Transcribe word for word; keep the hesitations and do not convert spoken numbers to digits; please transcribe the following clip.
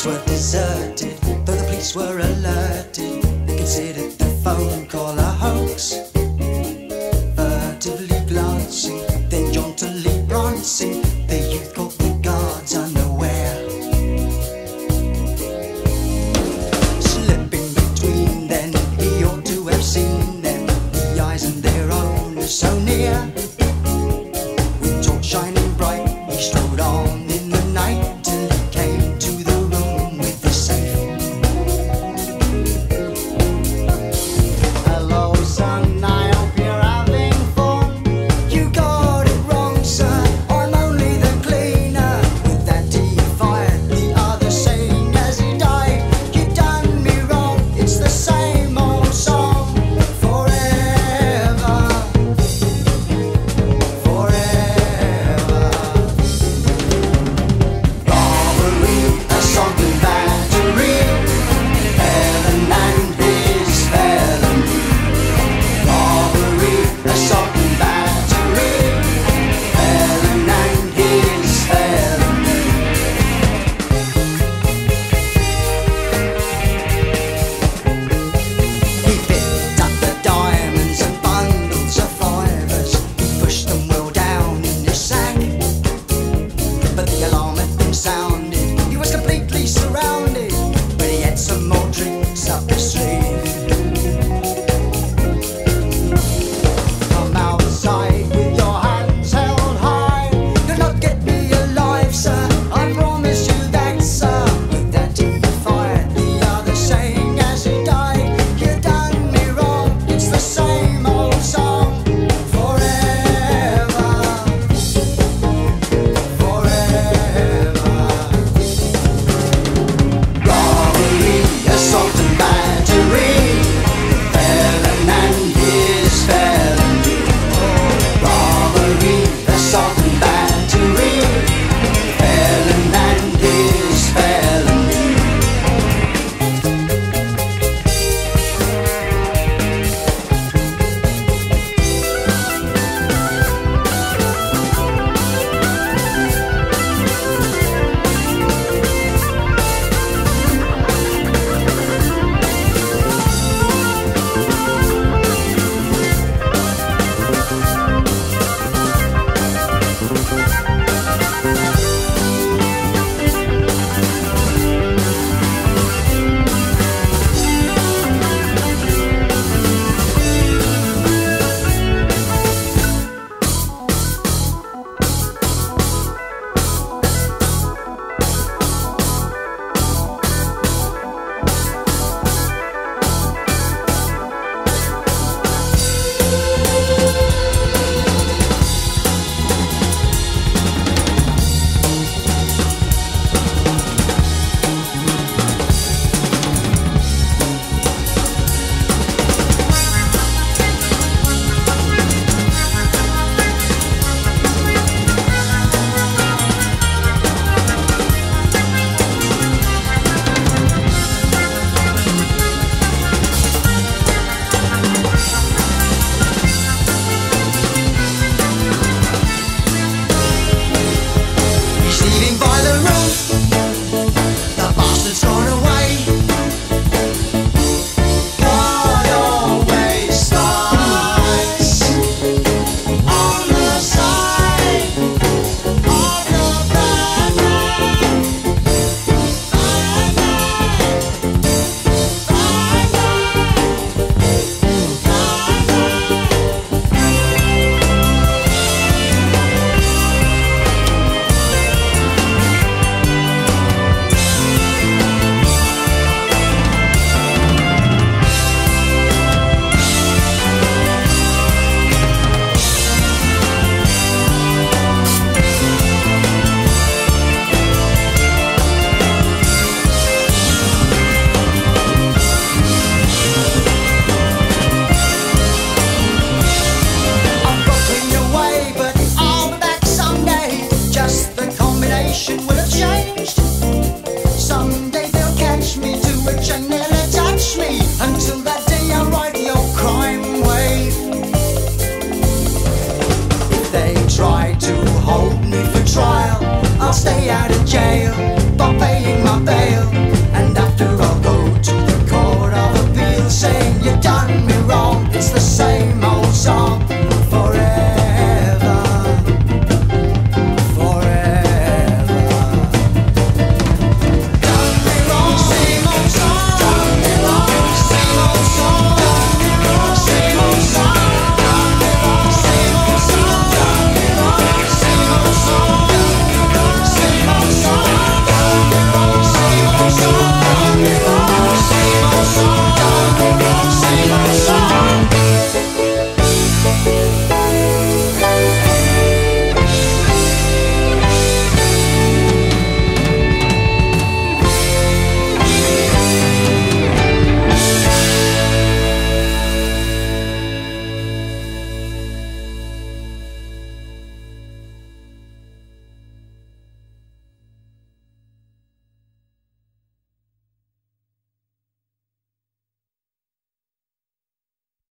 streets were deserted, though the police were alerted. They considered the phone call a hoax. Furtively glancing, then jauntily prancing, the youth caught the guards unaware. Slipping between them, he ought to have seen them, the eyes and their own are so near. With torch shining bright, he strode on in the night till he came to the room with the safe. Hello son, I hope you're having fun. You got it wrong sir, I'm only the cleaner. With that he fired the other saying as he died, you done me wrong, it's the same old song. Forever, forever. Robbery, assault and battery, Helen and his felony. Robbery, assault and battery, Helen and his felony. He picked up the diamonds and bundles of fivers. He pushed them well down in his sack. But the alarm had been sounded. He was completely surrounded, but he had some more tricks up his sleeve. Come outside with your hands held high. You'll not get me alive, sir, I promise you that, sir. With that he fired the other saying as he died, you done me wrong, it's the same old song. Forever, forever. Robbery, assault and battery, Helen and his felony. Robbery, assault and battery, Helen and his felony. He's leaving by the roof, the bastard's gone away. God always starts on the side of your bad night. Bad night, bad I've broken away, but I'll be back someday. Just the combination will have changed. Someday they'll catch me to a chain and attach me. Until that day I'll ride the old crime wave. If they try to hold me for trial, I'll stay out of jail.